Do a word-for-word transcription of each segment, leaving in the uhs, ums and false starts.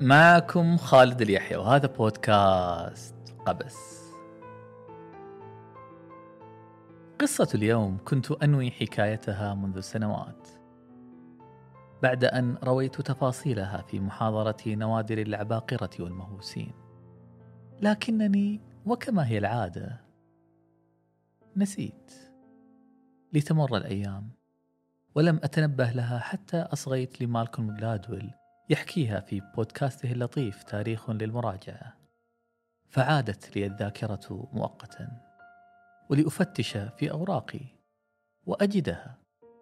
معكم خالد اليحيى وهذا بودكاست قبس. قصة اليوم كنت أنوي حكايتها منذ سنوات بعد أن رويت تفاصيلها في محاضرة نوادر العباقرة والمهووسين، لكنني وكما هي العادة نسيت. لتمر الأيام ولم أتنبه لها حتى أصغيت لمالكوم جلادويل يحكيها في بودكاسته اللطيف تاريخ للمراجعة، فعادت لي الذاكرة مؤقتا ولأفتش في أوراقي وأجدها.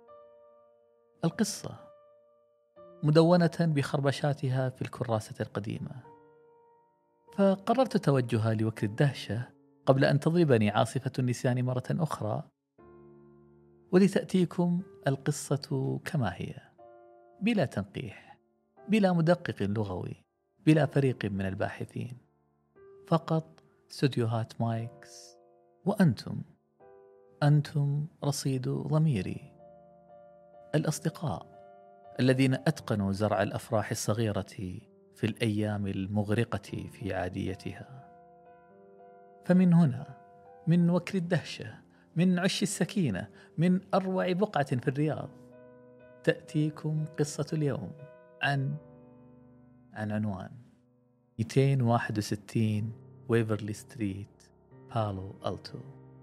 القصة مدونة بخربشاتها في الكراسة القديمة، فقررت توجهها لوكر الدهشة قبل أن تضربني عاصفة النسيان مرة أخرى، ولتأتيكم القصة كما هي، بلا تنقيح، بلا مدقق لغوي، بلا فريق من الباحثين، فقط استوديوهات مايكس وأنتم أنتم رصيد ضميري، الأصدقاء الذين أتقنوا زرع الأفراح الصغيرة في الأيام المغرقة في عاديتها. فمن هنا، من وكر الدهشة، من عش السكينة، من أروع بقعة في الرياض، تأتيكم قصة اليوم عن عن عنوان مئتين وواحد وستين ويفرلي ستريت، بالو ألتو.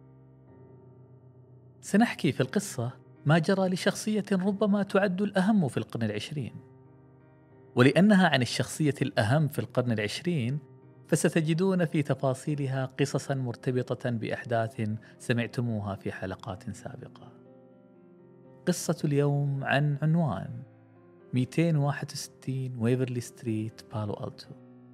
سنحكي في القصة ما جرى لشخصية ربما تعد الأهم في القرن العشرين، ولأنها عن الشخصية الأهم في القرن العشرين فستجدون في تفاصيلها قصصا مرتبطة بأحداث سمعتموها في حلقات سابقة. قصة اليوم عن عنوان مئتين وواحد وستين ويفرلي ستريت، بالو ألتو.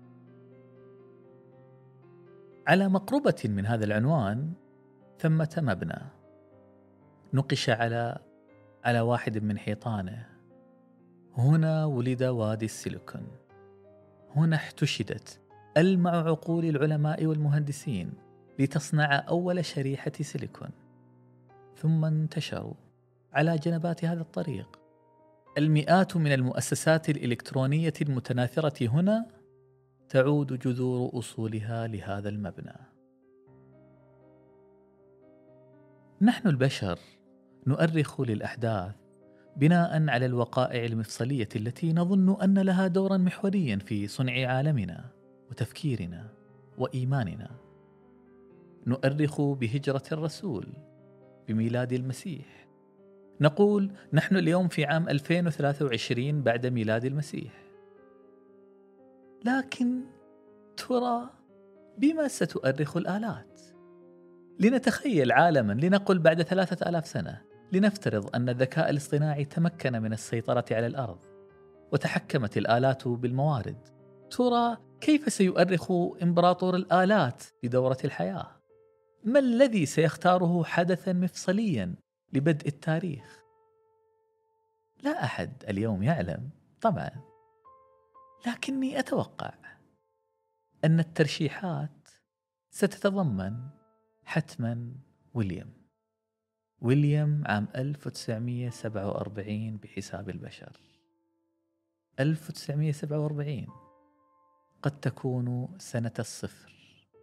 على مقربة من هذا العنوان ثمة مبنى نقش على على واحد من حيطانه: هنا ولد وادي السيليكون، هنا احتشدت ألمع عقول العلماء والمهندسين لتصنع أول شريحة سيليكون، ثم انتشروا على جنبات هذا الطريق المئات من المؤسسات الإلكترونية المتناثرة. هنا تعود جذور أصولها لهذا المبنى. نحن البشر نؤرخ للأحداث بناء على الوقائع المفصلية التي نظن أن لها دورا محوريا في صنع عالمنا وتفكيرنا وإيماننا. نؤرخ بهجرة الرسول، بميلاد المسيح. نقول نحن اليوم في عام ألفين وثلاثة وعشرين بعد ميلاد المسيح. لكن ترى بما ستؤرخ الآلات؟ لنتخيل عالما، لنقل بعد ثلاثة آلاف سنة، لنفترض أن الذكاء الاصطناعي تمكن من السيطرة على الأرض وتحكمت الآلات بالموارد. ترى كيف سيؤرخ إمبراطور الآلات بدورة الحياة؟ ما الذي سيختاره حدثا مفصليا لبدء التاريخ؟ لا أحد اليوم يعلم طبعا، لكني أتوقع أن الترشيحات ستتضمن حتما ويليام ويليام عام ألف وتسعمئة وسبعة وأربعين بحساب البشر. ألف وتسعمئة وسبعة وأربعين قد تكون سنة الصفر.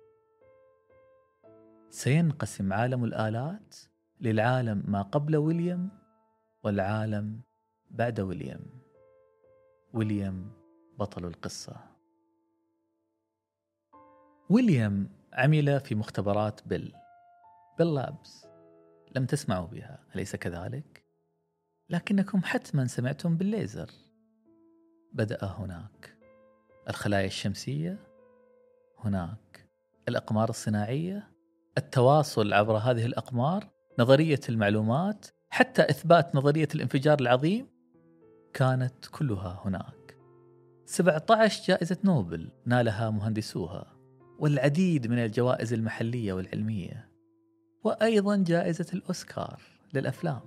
سينقسم عالم الآلات للعالم ما قبل ويليام والعالم بعد ويليام. ويليام بطل القصة. ويليام عمل في مختبرات بيل بيل لابس. لم تسمعوا بها، أليس كذلك؟ لكنكم حتما سمعتم بالليزر. بدأ هناك. الخلايا الشمسية هناك. الأقمار الصناعية، التواصل عبر هذه الأقمار، نظرية المعلومات، حتى إثبات نظرية الانفجار العظيم، كانت كلها هناك. سبعة عشر جائزة نوبل نالها مهندسوها، والعديد من الجوائز المحلية والعلمية، وأيضا جائزة الأوسكار للأفلام.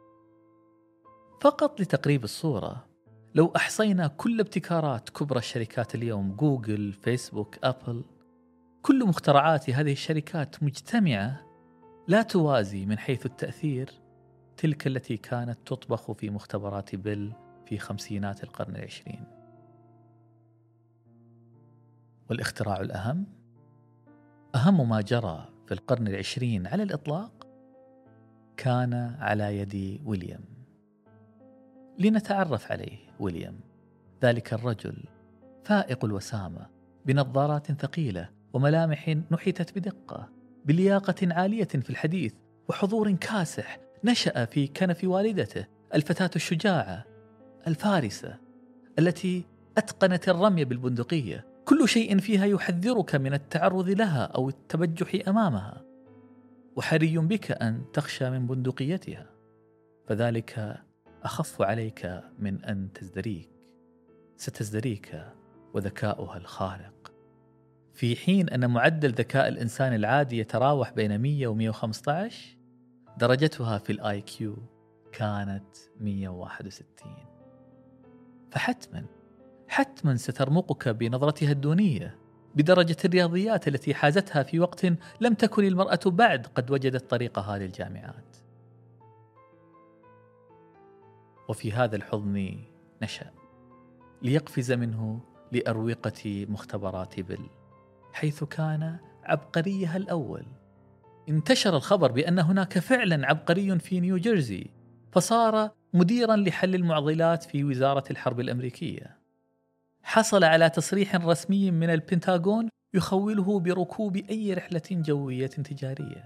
فقط لتقريب الصورة، لو أحصينا كل ابتكارات كبرى الشركات اليوم، جوجل، فيسبوك، أبل، كل مخترعات هذه الشركات مجتمعة لا توازي من حيث التأثير تلك التي كانت تطبخ في مختبرات بيل في خمسينات القرن العشرين. والاختراع الأهم، أهم ما جرى في القرن العشرين على الإطلاق، كان على يد ويليام. لنتعرف عليه. ويليام ذلك الرجل فائق الوسامة، بنظارات ثقيلة وملامح نحتت بدقة، بلياقة عالية في الحديث وحضور كاسح، نشأ في كنف والدته الفتاة الشجاعة الفارسة التي أتقنت الرمي بالبندقية، كل شيء فيها يحذرك من التعرض لها أو التبجح أمامها، وحري بك أن تخشى من بندقيتها، فذلك أخف عليك من أن تزدريك، ستزدريك وذكاؤها الخارق. في حين أن معدل ذكاء الإنسان العادي يتراوح بين مئة و مئة وخمسة عشر، درجتها في الآي كيو كانت مئة وواحد وستين. فحتما حتما سترمقك بنظرتها الدونية، بدرجة الرياضيات التي حازتها في وقت لم تكن المرأة بعد قد وجدت طريقها للجامعات. وفي هذا الحضن نشأ، ليقفز منه لأروقة مختبرات بيل، حيث كان عبقريها الأول. انتشر الخبر بأن هناك فعلا عبقري في نيوجيرسي، فصار مديرا لحل المعضلات في وزارة الحرب الأمريكية. حصل على تصريح رسمي من البنتاغون يخوله بركوب أي رحلة جوية تجارية.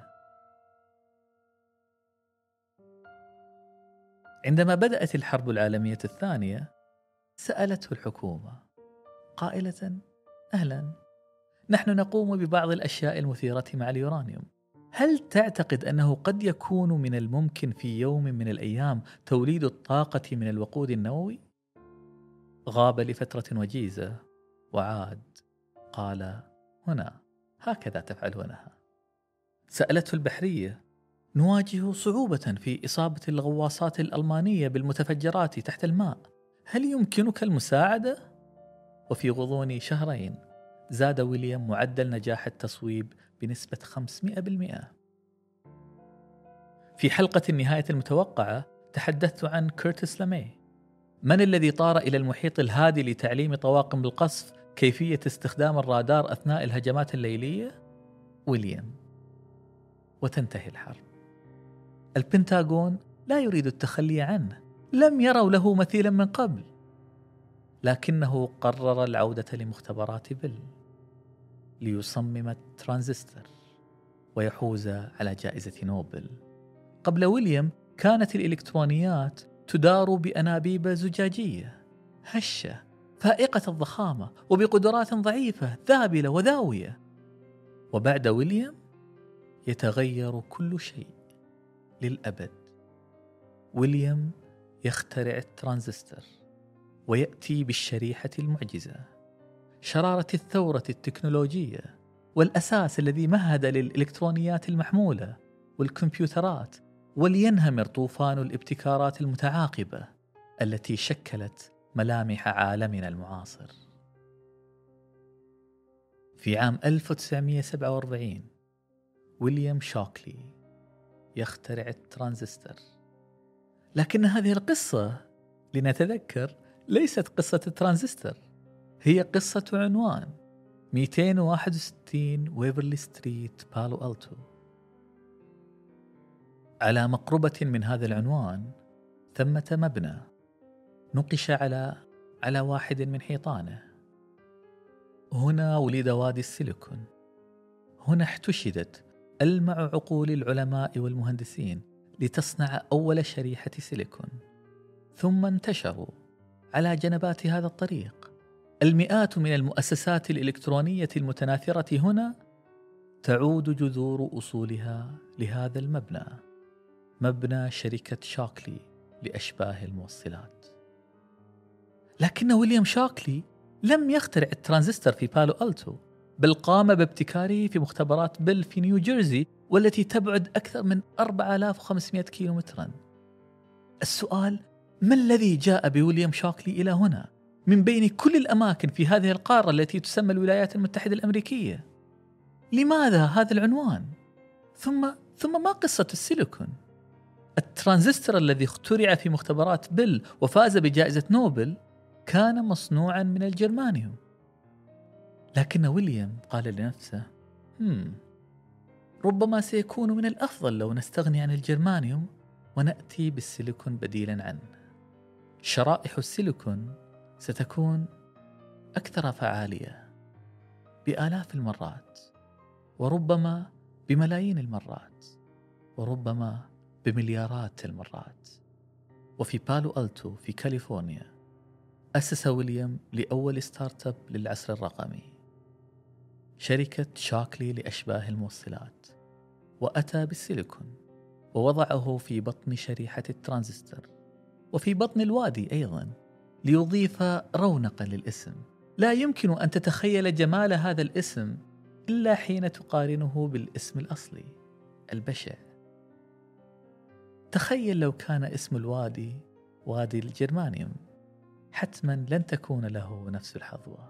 عندما بدأت الحرب العالمية الثانية، سألته الحكومة قائلة: أهلا، نحن نقوم ببعض الأشياء المثيرة مع اليورانيوم، هل تعتقد أنه قد يكون من الممكن في يوم من الأيام توليد الطاقة من الوقود النووي؟ غاب لفترة وجيزة وعاد، قال: هنا، هكذا تفعلونها. سألته البحرية: نواجه صعوبة في إصابة الغواصات الألمانية بالمتفجرات تحت الماء، هل يمكنك المساعدة؟ وفي غضون شهرين زاد ويليام معدل نجاح التصويب بنسبة خمسمئة بالمئة. في حلقة النهاية المتوقعة تحدثت عن كورتس لامي. من الذي طار إلى المحيط الهادي لتعليم طواقم القصف كيفية استخدام الرادار أثناء الهجمات الليلية؟ ويليام. وتنتهي الحرب. البنتاغون لا يريد التخلي عنه، لم يروا له مثيلا من قبل، لكنه قرر العودة لمختبرات بيل ليصمم الترانزستور ويحوز على جائزة نوبل. قبل ويليام كانت الإلكترونيات تدار بأنابيب زجاجية هشة فائقة الضخامة وبقدرات ضعيفة ذابلة وذاوية. وبعد ويليام يتغير كل شيء للأبد. ويليام يخترع الترانزستور ويأتي بالشريحة المعجزة، شرارة الثورة التكنولوجية والأساس الذي مهد للإلكترونيات المحمولة والكمبيوترات، ولينهمر طوفان الابتكارات المتعاقبة التي شكلت ملامح عالمنا المعاصر. في عام ألف وتسعمئة وسبعة وأربعين ويليام شوكلي يخترع الترانزستور. لكن هذه القصة، لنتذكر، ليست قصة الترانزستور، هي قصة عنوان مئتين وواحد وستين ويفرلي ستريت، بالو ألتو. على مقربة من هذا العنوان ثمة مبنى نقش على على واحد من حيطانه. هنا ولد وادي السيليكون، هنا احتشدت ألمع عقول العلماء والمهندسين لتصنع أول شريحة سيليكون، ثم انتشروا على جنبات هذا الطريق. المئات من المؤسسات الإلكترونية المتناثرة هنا تعود جذور أصولها لهذا المبنى، مبنى شركة شوكلي لأشباه الموصلات. لكن ويليام شوكلي لم يخترع الترانزستور في بالو ألتو، بل قام بابتكاره في مختبرات بيل في نيوجيرسي، والتي تبعد أكثر من أربعة آلاف وخمسمئة كيلومترا. السؤال: ما الذي جاء بويليام شوكلي إلى هنا من بين كل الأماكن في هذه القارة التي تسمى الولايات المتحدة الأمريكية؟ لماذا هذا العنوان؟ ثم ثم ما قصة السيليكون؟ الترانزستور الذي اخترع في مختبرات بيل وفاز بجائزة نوبل كان مصنوعا من الجرمانيوم. لكن ويليام قال لنفسه: هم ربما سيكون من الأفضل لو نستغني عن الجرمانيوم ونأتي بالسيليكون بديلا عنه. شرائح السيليكون ستكون أكثر فعالية بآلاف المرات، وربما بملايين المرات، وربما بمليارات المرات. وفي بالو ألتو في كاليفورنيا أسس ويليام لأول ستارت اب للعصر الرقمي، شركة شاكلي لأشباه الموصلات، وأتى بالسيليكون ووضعه في بطن شريحة الترانزستور وفي بطن الوادي أيضا ليضيف رونقا للاسم. لا يمكن أن تتخيل جمال هذا الاسم إلا حين تقارنه بالاسم الأصلي البشع. تخيل لو كان اسم الوادي وادي الجرمانيوم، حتما لن تكون له نفس الحظوة.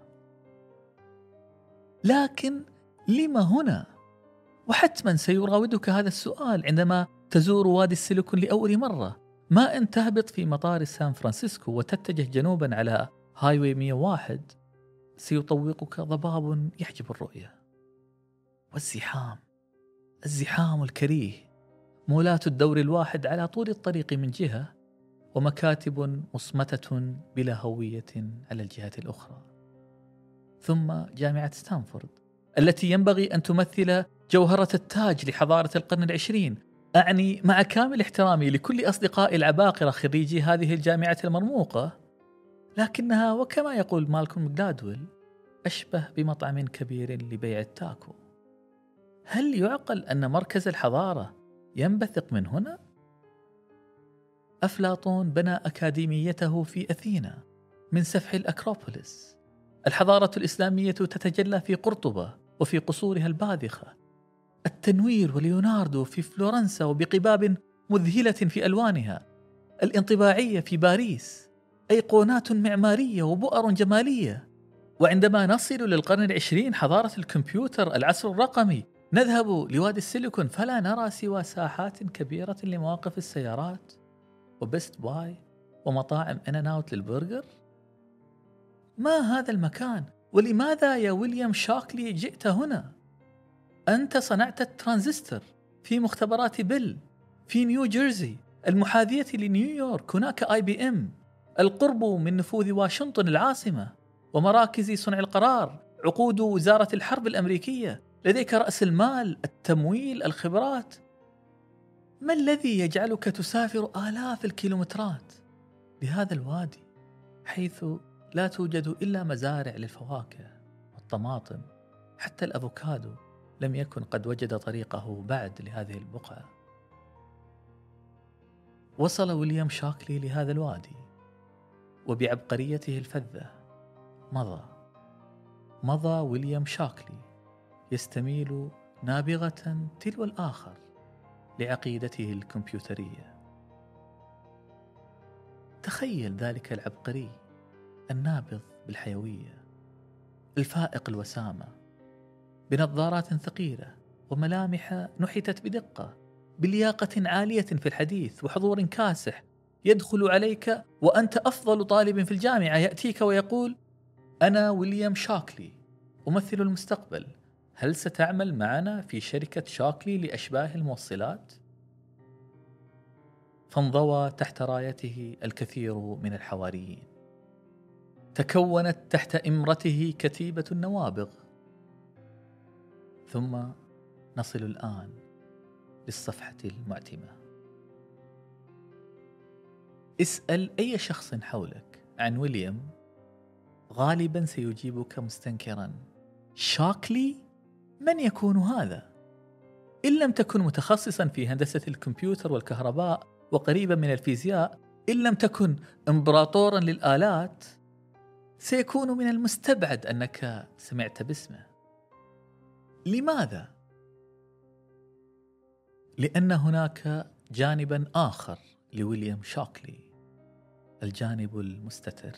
لكن لما هنا؟ وحتما سيراودك هذا السؤال عندما تزور وادي السيليكون لأول مرة. ما أن تهبط في مطار سان فرانسيسكو وتتجه جنوبا على هايوي مئة وواحد سيطوقك ضباب يحجب الرؤية، والزحام الزحام الكريه، مولات الدور الواحد على طول الطريق من جهة، ومكاتب مصمتة بلا هوية على الجهة الأخرى. ثم جامعة ستانفورد التي ينبغي أن تمثل جوهرة التاج لحضارة القرن العشرين. أعني مع كامل احترامي لكل أصدقائي العباقرة خريجي هذه الجامعة المرموقة، لكنها وكما يقول مالكوم جلادويل أشبه بمطعم كبير لبيع التاكو. هل يعقل أن مركز الحضارة ينبثق من هنا؟ أفلاطون بنى أكاديميته في أثينا من سفح الأكروبوليس. الحضارة الإسلامية تتجلى في قرطبة وفي قصورها الباذخة. التنوير وليوناردو في فلورنسا وبقباب مذهلة في ألوانها. الانطباعية في باريس، أيقونات معمارية وبؤر جمالية. وعندما نصل للقرن العشرين، حضارة الكمبيوتر، العصر الرقمي، نذهب لوادي السيليكون فلا نرى سوى ساحات كبيرة لمواقف السيارات وبست باي ومطاعم إن أند أوت للبرجر. ما هذا المكان؟ ولماذا يا ويليام شاكلي جئت هنا؟ أنت صنعت الترانزستور في مختبرات بيل في نيو جيرسي المحاذية لنيويورك. هناك آي بي إم، القرب من نفوذ واشنطن العاصمة ومراكز صنع القرار، عقود وزارة الحرب الأمريكية. لديك رأس المال، التمويل، الخبرات. ما الذي يجعلك تسافر آلاف الكيلومترات لهذا الوادي حيث لا توجد إلا مزارع للفواكه والطماطم؟ حتى الأفوكادو لم يكن قد وجد طريقه بعد لهذه البقعة. وصل ويليام شاكلي لهذا الوادي وبعبقريته الفذة مضى مضى ويليام شاكلي يستميل نابغة تلو الآخر لعقيدته الكمبيوترية. تخيل ذلك العبقري النابض بالحيوية، الفائق الوسامة، بنظارات ثقيلة وملامح نحتت بدقة، بلياقة عالية في الحديث وحضور كاسح، يدخل عليك وأنت أفضل طالب في الجامعة، يأتيك ويقول: أنا ويليام شاكلي أمثل المستقبل، هل ستعمل معنا في شركة شاكلي لأشباه الموصلات؟ فانضوى تحت رايته الكثير من الحواريين، تكونت تحت إمرته كتيبة النوابغ. ثم نصل الآن للصفحة المعتمة. اسأل أي شخص حولك عن ويليام، غالبا سيجيبك مستنكرا: شاكلي؟ من يكون هذا؟ إن لم تكن متخصصا في هندسة الكمبيوتر والكهرباء وقريبا من الفيزياء، إن لم تكن إمبراطورا للآلات، سيكون من المستبعد أنك سمعت باسمه. لماذا؟ لأن هناك جانبا آخر لويليام شاكلي، الجانب المستتر.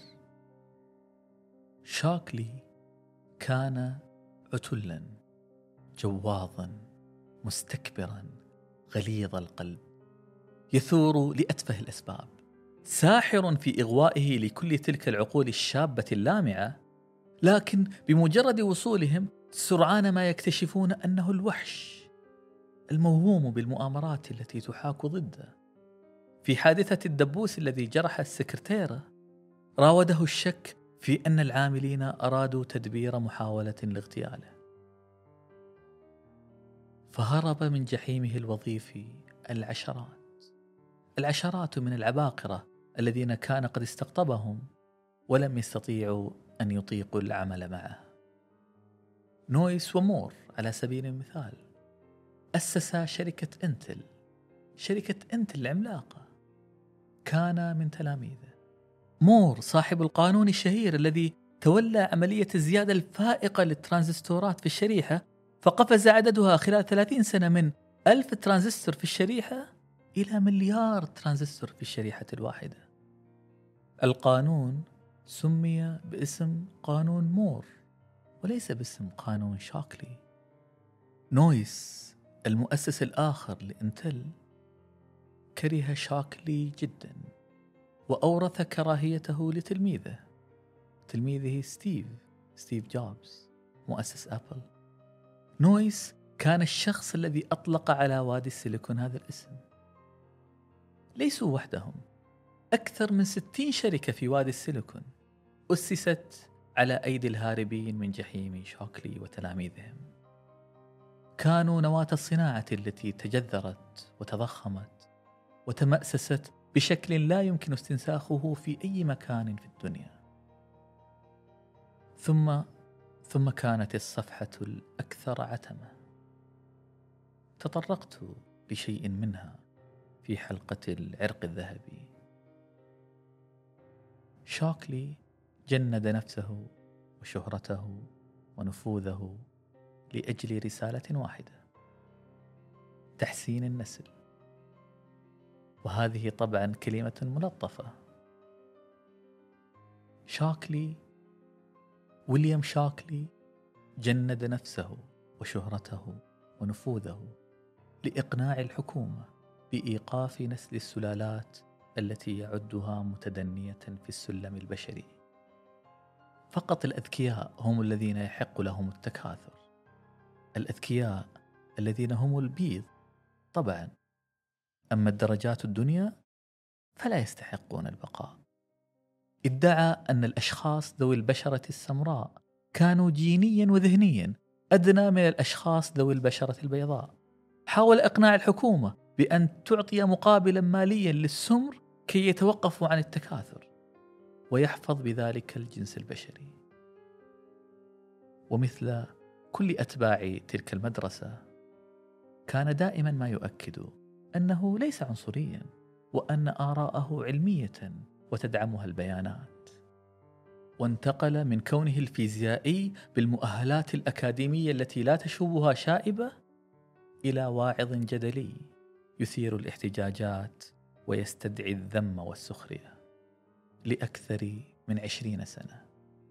شاكلي كان عتلا، جواظا، مستكبرا، غليظ القلب، يثور لأتفه الأسباب، ساحر في إغوائه لكل تلك العقول الشابة اللامعة، لكن بمجرد وصولهم سرعان ما يكتشفون أنه الوحش الموهوم بالمؤامرات التي تحاك ضده. في حادثة الدبوس الذي جرح السكرتيرة راوده الشك في أن العاملين أرادوا تدبير محاولة لاغتياله، فهرب من جحيمه الوظيفي العشرات العشرات من العباقرة الذين كان قد استقطبهم ولم يستطيعوا أن يطيقوا العمل معه. نويس ومور على سبيل المثال أسسا شركة إنتل. شركة إنتل العملاقة كان من تلاميذه. مور صاحب القانون الشهير الذي تولى عملية الزيادة الفائقة للترانزستورات في الشريحة، فقفز عددها خلال ثلاثين سنة من ألف ترانزستور في الشريحة إلى مليار ترانزستور في الشريحة الواحدة. القانون سمي باسم قانون مور وليس باسم قانون شاكلي. نويس المؤسس الآخر لإنتل كره شاكلي جدا وأورث كراهيته لتلميذه تلميذه ستيف ستيف جوبز مؤسس أبل. نويس كان الشخص الذي أطلق على وادي السيليكون هذا الاسم. ليسوا وحدهم، أكثر من ستين شركة في وادي السيليكون أسست على أيدي الهاربين من جحيم شاكلي وتلاميذهم. كانوا نواة الصناعة التي تجذرت وتضخمت وتمأسست بشكل لا يمكن استنساخه في أي مكان في الدنيا. ثم ثم كانت الصفحة الأكثر عتمة. تطرقت لشيء منها في حلقة العرق الذهبي. شاكلي جند نفسه وشهرته ونفوذه لأجل رسالة واحدة: تحسين النسل. وهذه طبعا كلمة ملطفة. شاكلي ويليام شاكلي جند نفسه وشهرته ونفوذه لإقناع الحكومة بإيقاف نسل السلالات التي يعدها متدنية في السلم البشري. فقط الأذكياء هم الذين يحق لهم التكاثر، الأذكياء الذين هم البيض طبعا، أما الدرجات الدنيا فلا يستحقون البقاء. ادعى أن الأشخاص ذوي البشرة السمراء كانوا جينيا وذهنيا أدنى من الأشخاص ذوي البشرة البيضاء. حاول إقناع الحكومة بأن تعطي مقابلا ماليا للسمر كي يتوقفوا عن التكاثر ويحفظ بذلك الجنس البشري. ومثل كل أتباع تلك المدرسة كان دائما ما يؤكد أنه ليس عنصريا وأن آراءه علمية وتدعمها البيانات. وانتقل من كونه الفيزيائي بالمؤهلات الأكاديمية التي لا تشوبها شائبة إلى واعظ جدلي يثير الاحتجاجات ويستدعي الذم والسخرية لأكثر من عشرين سنة.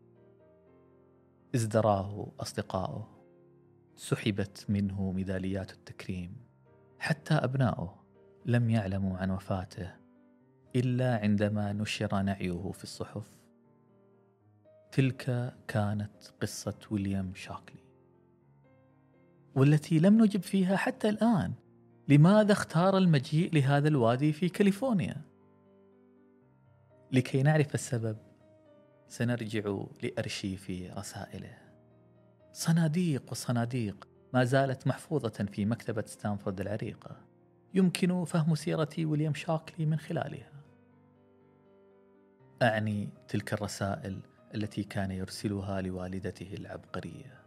ازدراه أصدقاؤه، سحبت منه ميداليات التكريم، حتى أبناؤه لم يعلموا عن وفاته إلا عندما نشر نعيه في الصحف. تلك كانت قصة ويليام شاكلي، والتي لم نجب فيها حتى الآن. لماذا اختار المجيء لهذا الوادي في كاليفورنيا؟ لكي نعرف السبب سنرجع لأرشيف رسائله. صناديق وصناديق ما زالت محفوظة في مكتبة ستانفورد العريقة، يمكن فهم سيرة ويليام شاكلي من خلالها. أعني تلك الرسائل التي كان يرسلها لوالدته العبقرية.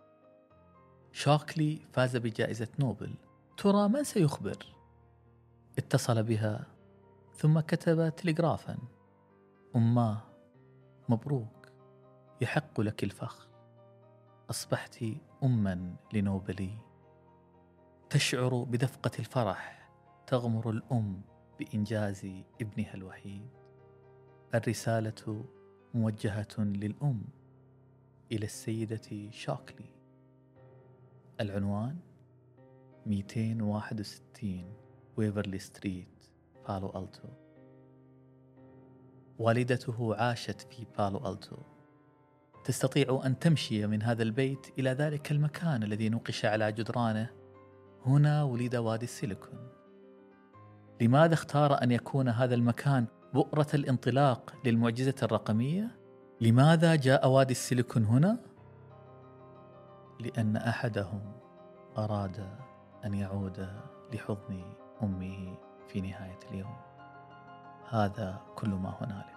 شاكلي فاز بجائزة نوبل، ترى من سيخبر؟ اتصل بها ثم كتب تلغرافا: أماه مبروك، يحق لك الفخر، أصبحت أما لنوبلي. تشعر بدفقة الفرح تغمر الأم بإنجاز ابنها الوحيد. الرسالة موجهة للأم إلى السيدة شاكلي. العنوان مئتين وواحد وستين ويفرلي ستريت، بالو ألتو. والدته عاشت في بالو ألتو، تستطيع أن تمشي من هذا البيت إلى ذلك المكان الذي نقش على جدرانه: هنا ولد وادي السيليكون. لماذا اختار أن يكون هذا المكان بؤرة الانطلاق للمعجزة الرقمية؟ لماذا جاء وادي السيليكون هنا؟ لأن أحدهم أراد أن يعود لحضن أمه في نهاية اليوم. هذا كل ما هنالك.